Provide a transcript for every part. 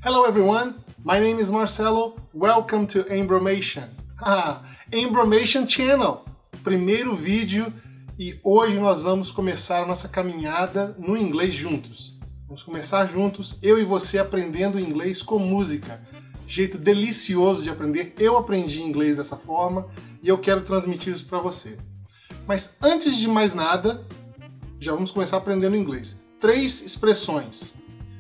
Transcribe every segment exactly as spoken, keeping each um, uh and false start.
Hello everyone, my name is Marcelo, welcome to Embromation. Ah, Embromation Channel, primeiro vídeo, e hoje nós vamos começar a nossa caminhada no inglês juntos. Vamos começar juntos, eu e você aprendendo inglês com música. Jeito delicioso de aprender, eu aprendi inglês dessa forma e eu quero transmitir isso para você. Mas antes de mais nada, já vamos começar aprendendo inglês. Três expressões.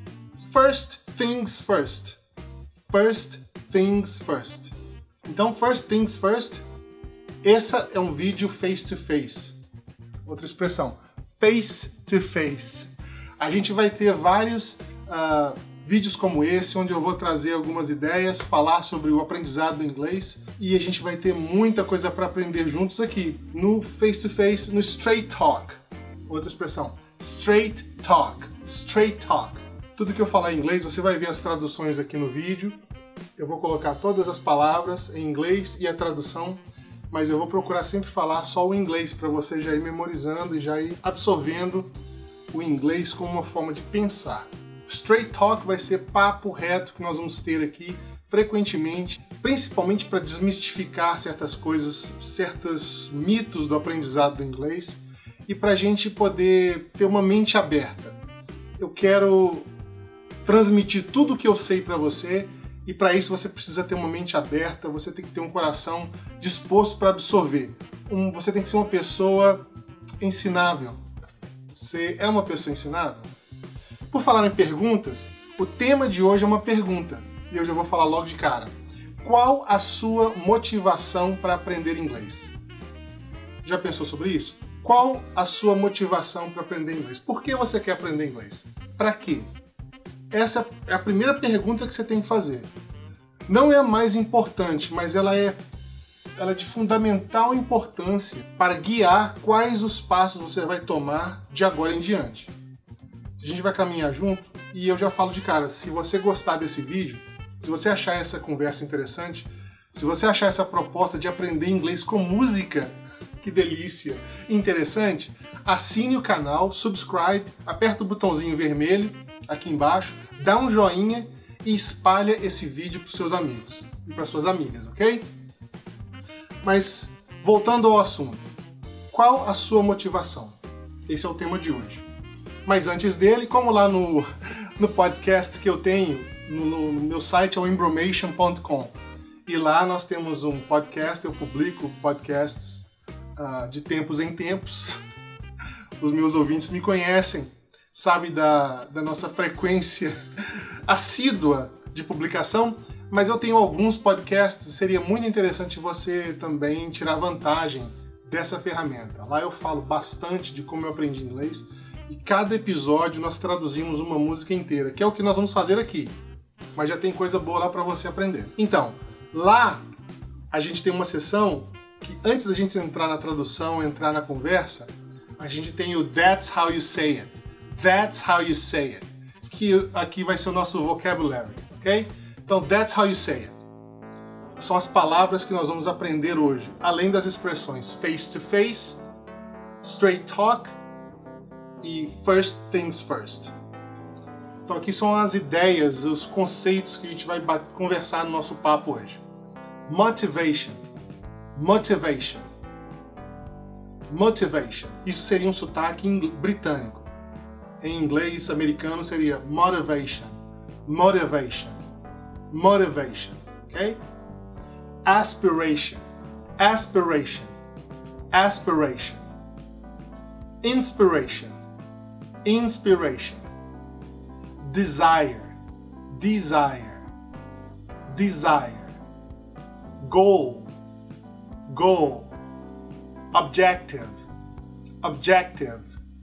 First things first. First things first. Então, first things first, essa é um vídeo face to face. Outra expressão, face to face. A gente vai ter vários uh, vídeos como esse, onde eu vou trazer algumas ideias, falar sobre o aprendizado do inglês, e a gente vai ter muita coisa para aprender juntos aqui, no face to face, no straight talk. Outra expressão, straight talk, straight talk. Tudo que eu falar em inglês, você vai ver as traduções aqui no vídeo. Eu vou colocar todas as palavras em inglês e a tradução, mas eu vou procurar sempre falar só o inglês para você já ir memorizando e já ir absorvendo o inglês como uma forma de pensar. Straight talk vai ser papo reto que nós vamos ter aqui frequentemente, principalmente para desmistificar certas coisas, certos mitos do aprendizado do inglês e para a gente poder ter uma mente aberta. Eu quero transmitir tudo o que eu sei para você e para isso você precisa ter uma mente aberta, você tem que ter um coração disposto para absorver. Um, você tem que ser uma pessoa ensinável. Você é uma pessoa ensinável? Por falar em perguntas, o tema de hoje é uma pergunta e eu já vou falar logo de cara. Qual a sua motivação para aprender inglês? Já pensou sobre isso? Qual a sua motivação para aprender inglês? Por que você quer aprender inglês? Para quê? Essa é a primeira pergunta que você tem que fazer. Não é a mais importante, mas ela é, ela é de fundamental importância para guiar quais os passos você vai tomar de agora em diante. A gente vai caminhar junto e eu já falo de cara, se você gostar desse vídeo, se você achar essa conversa interessante, se você achar essa proposta de aprender inglês com música, que delícia, interessante, assine o canal, subscribe, aperta o botãozinho vermelho aqui embaixo, dá um joinha e espalha esse vídeo para os seus amigos e para suas amigas, ok? Mas, voltando ao assunto, qual a sua motivação? Esse é o tema de hoje. Mas antes dele, como lá no, no podcast que eu tenho, no, no meu site é o embromation ponto com, e lá nós temos um podcast, eu publico podcasts uh, de tempos em tempos. Os meus ouvintes me conhecem, sabem da, da nossa frequência assídua de publicação, mas eu tenho alguns podcasts, seria muito interessante você também tirar vantagem dessa ferramenta. Lá eu falo bastante de como eu aprendi inglês, e cada episódio nós traduzimos uma música inteira, que é o que nós vamos fazer aqui. Mas já tem coisa boa lá para você aprender. Então, lá a gente tem uma sessão que antes da gente entrar na tradução, entrar na conversa, a gente tem o That's How You Say It. That's How You Say It. Que aqui vai ser o nosso vocabulary, ok? Então, That's How You Say It. São as palavras que nós vamos aprender hoje, além das expressões face to face, straight talk e first things first. Então aqui são as ideias, os conceitos que a gente vai conversar no nosso papo hoje. Motivation. Motivation. Motivation. Isso seria um sotaque britânico. Em inglês americano seria motivation. Motivation. Motivation. Ok? Aspiration. Aspiration. Aspiration. Inspiration. Inspiration. Desire. Desire. Desire. Goal. Goal. Objective. Objective.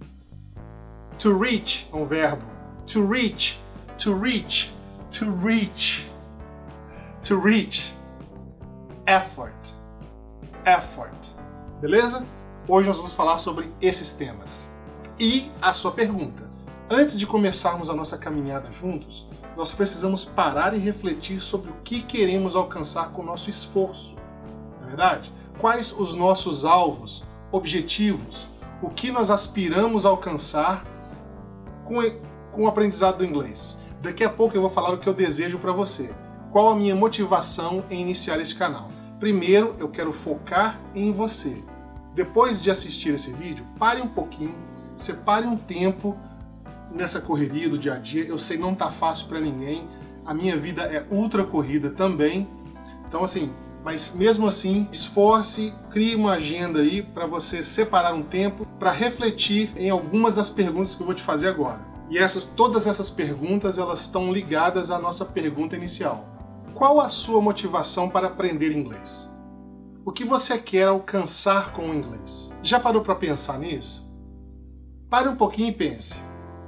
To reach, um verbo. To reach. To reach. To reach. To reach. Effort. Effort. Beleza? Hoje nós vamos falar sobre esses temas. E a sua pergunta. Antes de começarmos a nossa caminhada juntos, nós precisamos parar e refletir sobre o que queremos alcançar com o nosso esforço. Não é verdade? Quais os nossos alvos, objetivos, o que nós aspiramos a alcançar com, com o aprendizado do inglês. Daqui a pouco eu vou falar o que eu desejo para você. Qual a minha motivação em iniciar este canal? Primeiro, eu quero focar em você. Depois de assistir esse vídeo, pare um pouquinho, separe um tempo nessa correria do dia a dia. Eu sei, não tá fácil para ninguém. A minha vida é ultra corrida também. Então assim, mas mesmo assim, esforce, crie uma agenda aí para você separar um tempo para refletir em algumas das perguntas que eu vou te fazer agora. E essas, todas essas perguntas, elas estão ligadas à nossa pergunta inicial. Qual a sua motivação para aprender inglês? O que você quer alcançar com o inglês? Já parou para pensar nisso? Pare um pouquinho e pense.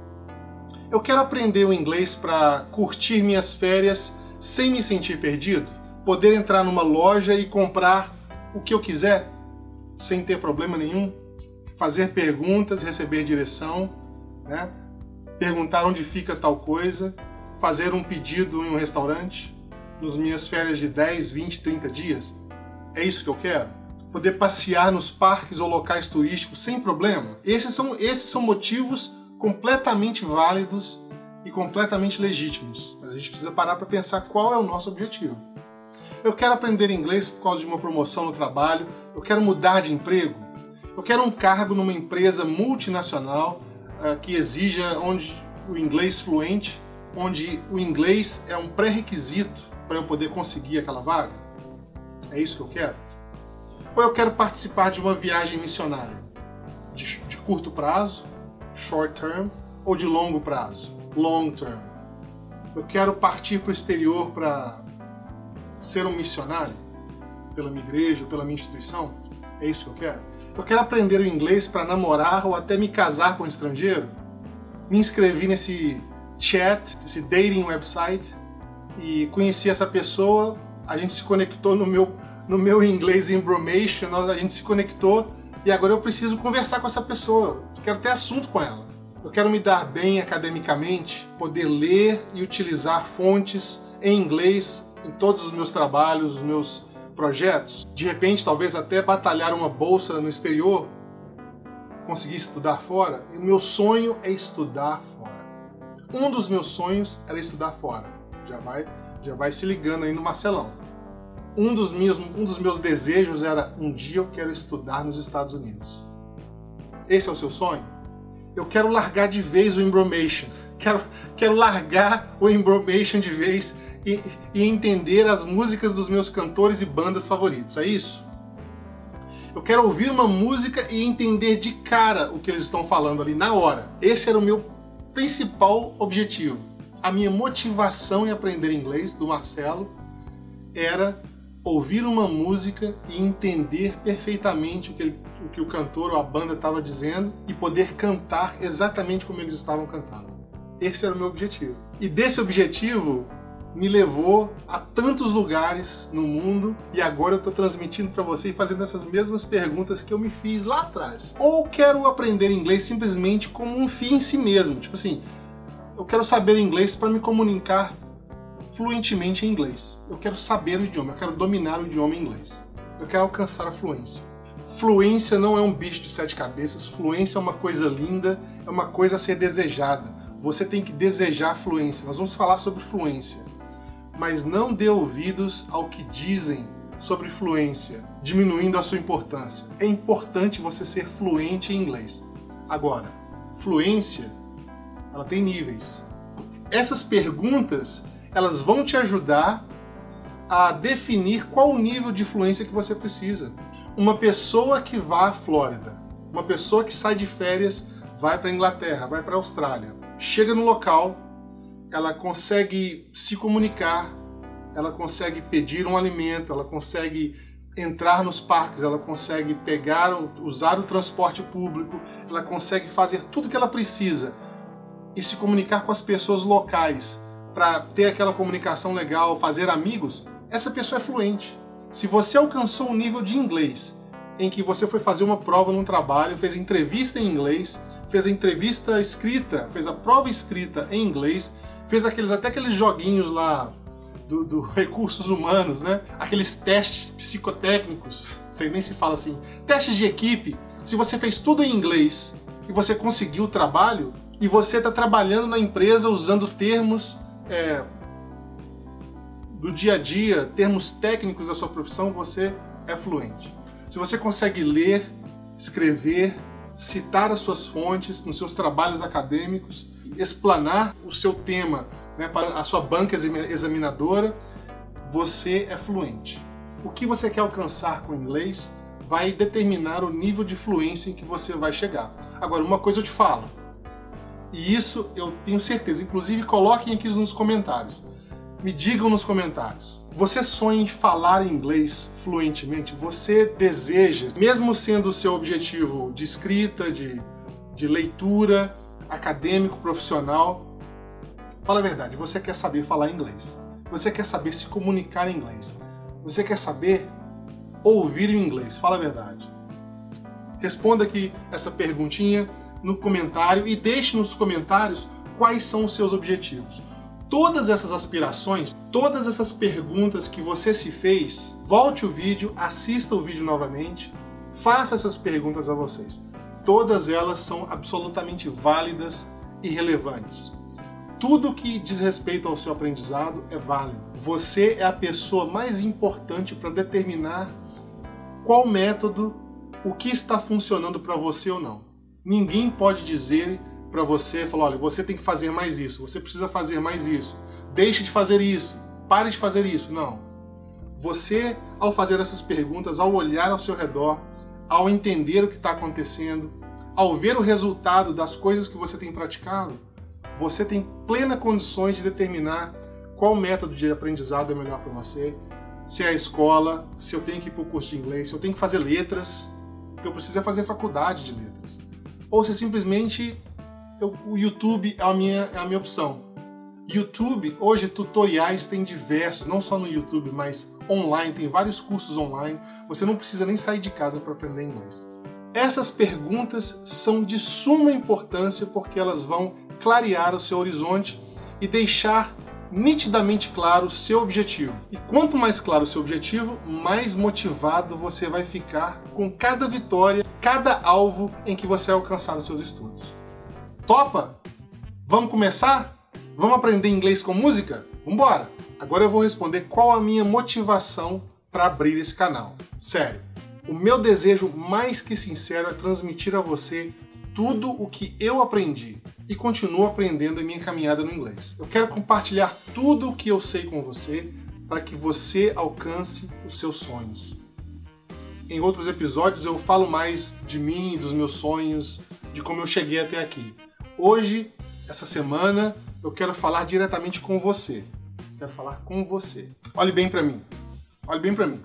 Eu quero aprender o inglês para curtir minhas férias sem me sentir perdido? Poder entrar numa loja e comprar o que eu quiser, sem ter problema nenhum? Fazer perguntas, receber direção, né? Perguntar onde fica tal coisa, fazer um pedido em um restaurante, nas minhas férias de dez, vinte, trinta dias. É isso que eu quero? Poder passear nos parques ou locais turísticos sem problema? Esses são, esses são motivos completamente válidos e completamente legítimos. Mas a gente precisa parar para pensar qual é o nosso objetivo. Eu quero aprender inglês por causa de uma promoção no trabalho, eu quero mudar de emprego, eu quero um cargo numa empresa multinacional uh, que exija onde o inglês fluente, onde o inglês é um pré-requisito para eu poder conseguir aquela vaga. É isso que eu quero? Ou eu quero participar de uma viagem missionária, de, de curto prazo, short term, ou de longo prazo, long term. Eu quero partir para o exterior para ser um missionário pela minha igreja, pela minha instituição. É isso que eu quero? Eu quero aprender o inglês para namorar ou até me casar com um estrangeiro. Me inscrevi nesse chat, esse dating website, e conheci essa pessoa. A gente se conectou no meu, no meu inglês Embromation, a gente se conectou e agora eu preciso conversar com essa pessoa. Eu quero ter assunto com ela. Eu quero me dar bem academicamente, poder ler e utilizar fontes em inglês em todos os meus trabalhos, os meus projetos. De repente, talvez até batalhar uma bolsa no exterior, conseguir estudar fora. E o meu sonho é estudar fora. Um dos meus sonhos era estudar fora. Já vai, já vai se ligando aí no Marcelão. Um dos meus, um dos meus desejos era, um dia eu quero estudar nos Estados Unidos. Esse é o seu sonho? Eu quero largar de vez o Embromation. Quero, quero largar o Embromation de vez e, e entender as músicas dos meus cantores e bandas favoritos. É isso? Eu quero ouvir uma música e entender de cara o que eles estão falando ali na hora. Esse era o meu principal objetivo. A minha motivação em aprender inglês, do Marcelo, era ouvir uma música e entender perfeitamente o que, ele, o, que o cantor ou a banda estava dizendo e poder cantar exatamente como eles estavam cantando. Esse era o meu objetivo. E desse objetivo me levou a tantos lugares no mundo e agora eu estou transmitindo para você e fazendo essas mesmas perguntas que eu me fiz lá atrás. Ou quero aprender inglês simplesmente como um fim em si mesmo, tipo assim, eu quero saber inglês para me comunicar fluentemente em inglês. Eu quero saber o idioma, eu quero dominar o idioma em inglês. Eu quero alcançar a fluência. Fluência não é um bicho de sete cabeças, fluência é uma coisa linda, é uma coisa a ser desejada. Você tem que desejar fluência. Nós vamos falar sobre fluência. Mas não dê ouvidos ao que dizem sobre fluência, diminuindo a sua importância. É importante você ser fluente em inglês. Agora, fluência, ela tem níveis. Essas perguntas, elas vão te ajudar a definir qual o nível de fluência que você precisa. Uma pessoa que vá à Flórida, uma pessoa que sai de férias, vai para a Inglaterra, vai para a Austrália, chega no local, ela consegue se comunicar, ela consegue pedir um alimento, ela consegue entrar nos parques, ela consegue pegar, usar o transporte público, ela consegue fazer tudo o que ela precisa e se comunicar com as pessoas locais para ter aquela comunicação legal, fazer amigos. Essa pessoa é fluente. Se você alcançou um nível de inglês em que você foi fazer uma prova num trabalho, fez entrevista em inglês, fez a entrevista escrita, fez a prova escrita em inglês, fez aqueles, até aqueles joguinhos lá do, do recursos humanos, né? Aqueles testes psicotécnicos, sei nem se fala assim, testes de equipe. Se você fez tudo em inglês e você conseguiu o trabalho e você está trabalhando na empresa usando termos é, do dia a dia, termos técnicos da sua profissão, você é fluente. Se você consegue ler, escrever, citar as suas fontes nos seus trabalhos acadêmicos, explanar o seu tema, né, para a sua banca examinadora, você é fluente. O que você quer alcançar com o inglês vai determinar o nível de fluência em que você vai chegar. Agora, uma coisa eu te falo, e isso eu tenho certeza, inclusive coloquem aqui nos comentários. Me digam nos comentários. Você sonha em falar inglês fluentemente? Você deseja, mesmo sendo o seu objetivo de escrita, de, de leitura, acadêmico, profissional, fala a verdade, você quer saber falar inglês. Você quer saber se comunicar em inglês. Você quer saber ouvir em inglês. Fala a verdade. Responda aqui essa perguntinha no comentário e deixe nos comentários quais são os seus objetivos. Todas essas aspirações, todas essas perguntas que você se fez, volte o vídeo, assista o vídeo novamente, faça essas perguntas a vocês. Todas elas são absolutamente válidas e relevantes. Tudo que diz respeito ao seu aprendizado é válido. Você é a pessoa mais importante para determinar qual método, o que está funcionando para você ou não. Ninguém pode dizer para você, falar, olha, você tem que fazer mais isso, você precisa fazer mais isso, deixe de fazer isso, pare de fazer isso. Não. Você, ao fazer essas perguntas, ao olhar ao seu redor, ao entender o que está acontecendo, ao ver o resultado das coisas que você tem praticado, você tem plena condições de determinar qual método de aprendizado é melhor para você, se é a escola, se eu tenho que ir para o curso de inglês, se eu tenho que fazer letras, porque eu preciso fazer faculdade de letras, ou se simplesmente eu, o YouTube é a, minha, é a minha opção. YouTube, hoje tutoriais tem diversos, não só no YouTube, mas online, tem vários cursos online, você não precisa nem sair de casa para aprender inglês. Essas perguntas são de suma importância porque elas vão clarear o seu horizonte e deixar nitidamente claro o seu objetivo. E quanto mais claro o seu objetivo, mais motivado você vai ficar com cada vitória, cada alvo em que você alcançar nos seus estudos. Topa? Vamos começar? Vamos aprender inglês com música? Vambora! Agora eu vou responder qual a minha motivação para abrir esse canal. Sério, o meu desejo mais que sincero é transmitir a você tudo o que eu aprendi e continuo aprendendo em minha caminhada no inglês. Eu quero compartilhar tudo o que eu sei com você para que você alcance os seus sonhos. Em outros episódios eu falo mais de mim, dos meus sonhos, de como eu cheguei até aqui. Hoje, essa semana, eu quero falar diretamente com você. Quero falar com você. Olhe bem para mim. Olhe bem para mim.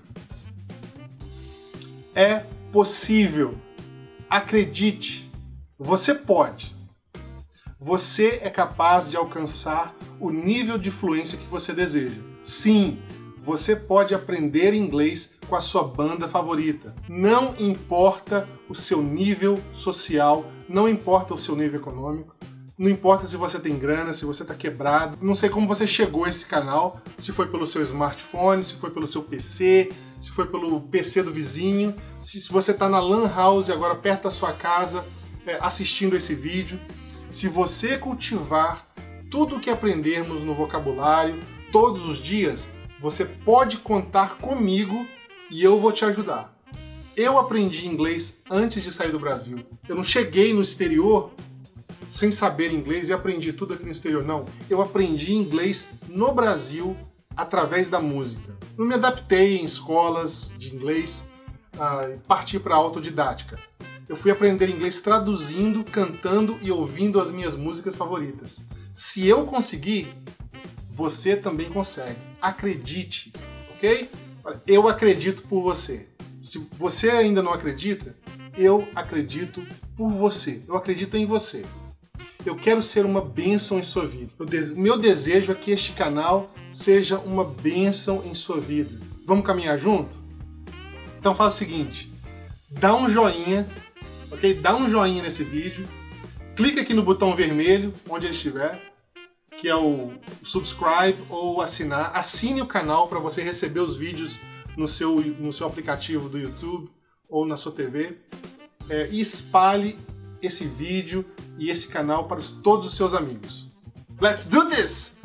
É possível. Acredite. Você pode. Você é capaz de alcançar o nível de fluência que você deseja. Sim, você pode aprender inglês com a sua banda favorita. Não importa o seu nível social, não importa o seu nível econômico, não importa se você tem grana, se você está quebrado, não sei como você chegou a esse canal, se foi pelo seu smartphone, se foi pelo seu P C, se foi pelo P C do vizinho, se você está na Lan House agora perto da sua casa, é, assistindo esse vídeo. Se você cultivar tudo o que aprendermos no vocabulário todos os dias, você pode contar comigo e eu vou te ajudar. Eu aprendi inglês antes de sair do Brasil. Eu não cheguei no exterior sem saber inglês e aprendi tudo aqui no exterior, não. Eu aprendi inglês no Brasil através da música. Não me adaptei em escolas de inglês ah, e parti para a autodidática. Eu fui aprender inglês traduzindo, cantando e ouvindo as minhas músicas favoritas. Se eu conseguir, você também consegue. Acredite, ok? Eu acredito por você. Se você ainda não acredita, eu acredito por você. Eu acredito em você. Eu quero ser uma bênção em sua vida. O meu desejo é que este canal seja uma bênção em sua vida. Vamos caminhar junto? Então faz o seguinte, dá um joinha, ok? Dá um joinha nesse vídeo, clica aqui no botão vermelho, onde ele estiver, que é o subscribe ou assinar. Assine o canal para você receber os vídeos no seu, no seu aplicativo do YouTube ou na sua T V. É, e espalhe esse vídeo e esse canal para os, todos os seus amigos. Let's do this!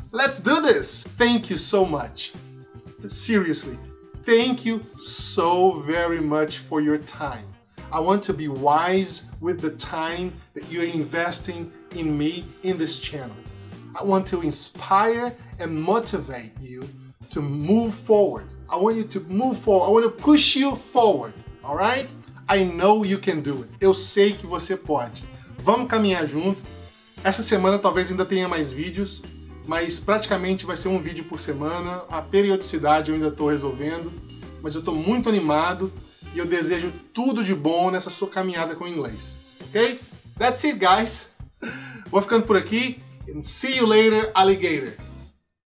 Let's do this! Thank you so much. Seriously, thank you so very much for your time. I want to be wise with the time that you're investing in me in this channel. I want to inspire and motivate you to move forward. I want you to move forward. I want to push you forward, all right? I know you can do it. Eu sei que você pode. Vamos caminhar junto. Essa semana talvez ainda tenha mais vídeos, mas praticamente vai ser um vídeo por semana. A periodicidade eu ainda estou resolvendo, mas eu estou muito animado e eu desejo tudo de bom nessa sua caminhada com o inglês. Ok? That's it, guys. Vou ficando por aqui. And see you later, alligator.